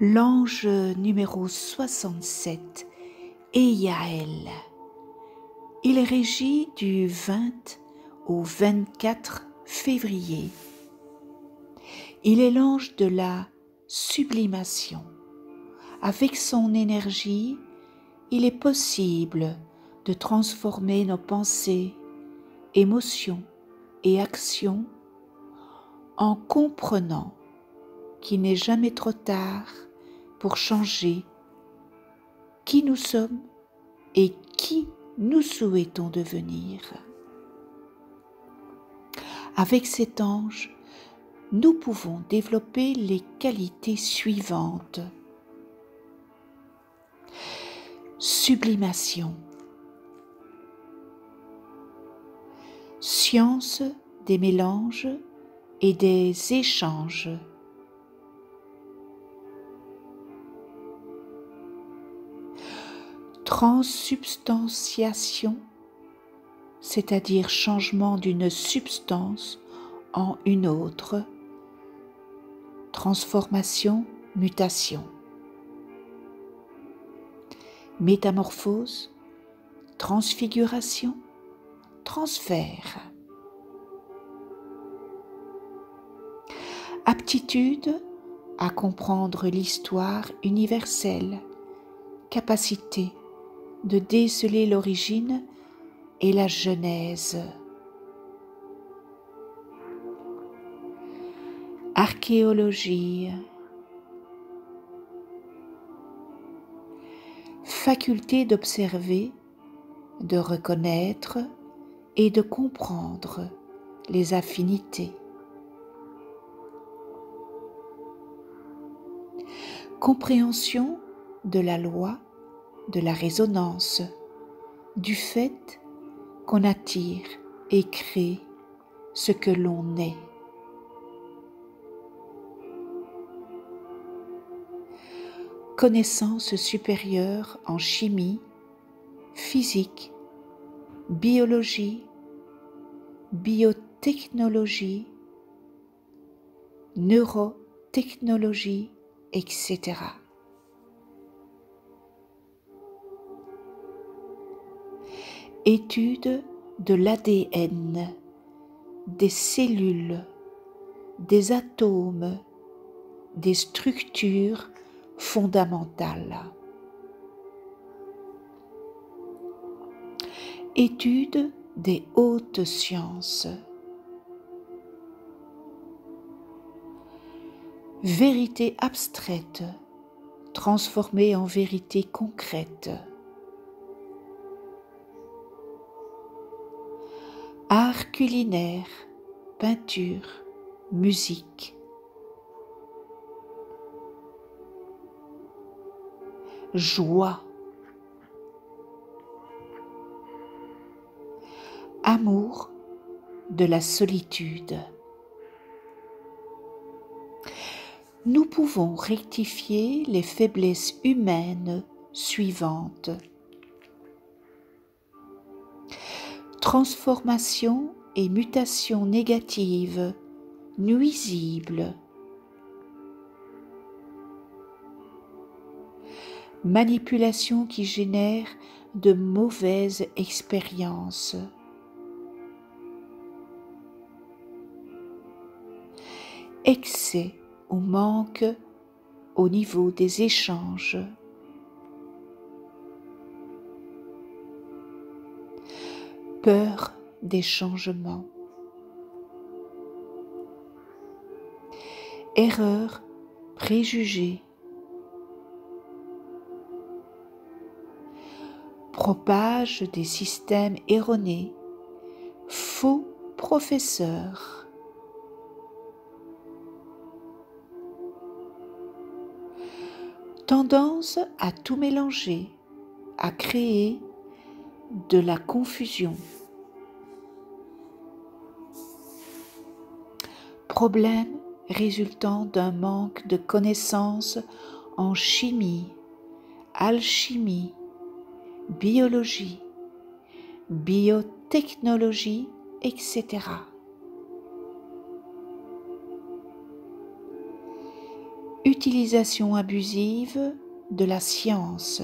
L'ange numéro 67 est Yaël. Il régit du 20 au 24 février. Il est l'ange de la sublimation. Avec son énergie, il est possible de transformer nos pensées, émotions et actions en comprenant qu'il n'est jamais trop tard pour changer qui nous sommes et qui nous souhaitons devenir. Avec cet ange, nous pouvons développer les qualités suivantes. Sublimation, science des mélanges et des échanges, transsubstantiation, c'est-à-dire changement d'une substance en une autre, transformation, mutation, métamorphose, transfiguration, transfert, aptitude à comprendre l'histoire universelle, capacité de déceler l'origine et la genèse. Archéologie, faculté d'observer, de reconnaître et de comprendre les affinités. Compréhension de la loi de la résonance, du fait qu'on attire et crée ce que l'on est. Connaissance supérieure en chimie, physique, biologie, biotechnologie, neurotechnologie, etc. Étude de l'ADN, des cellules, des atomes, des structures fondamentales. Étude des hautes sciences. Vérité abstraite, transformée en vérité concrète. Art culinaire, peinture, musique. Joie. Amour de la solitude. Nous pouvons rectifier les faiblesses humaines suivantes. Transformation et mutation négative, nuisible. Manipulation qui génère de mauvaises expériences. Excès ou manque au niveau des échanges. Peur des changements. Erreurs, préjugés. Propage des systèmes erronés. Faux professeurs. Tendance à tout mélanger, à créer de la confusion. Problème résultant d'un manque de connaissances en chimie, alchimie, biologie, biotechnologie, etc. Utilisation abusive de la science.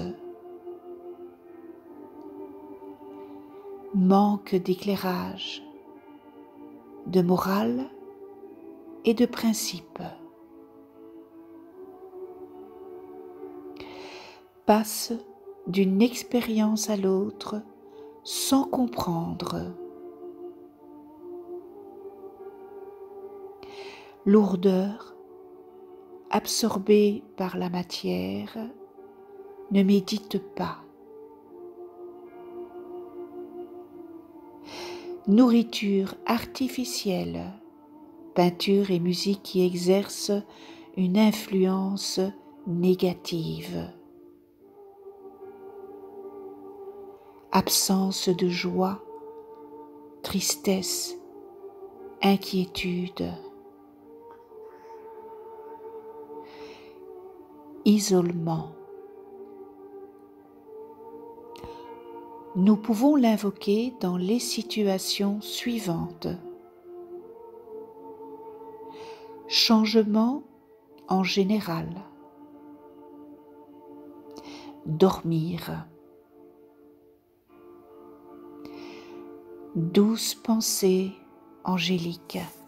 Manque d'éclairage, de morale et de principe. Passe d'une expérience à l'autre sans comprendre. Lourdeur, absorbée par la matière, ne médite pas. Nourriture artificielle, peinture et musique qui exercent une influence négative. Absence de joie, tristesse, inquiétude. Isolement. Nous pouvons l'invoquer dans les situations suivantes. Changement en général. Dormir. Douce pensée angélique.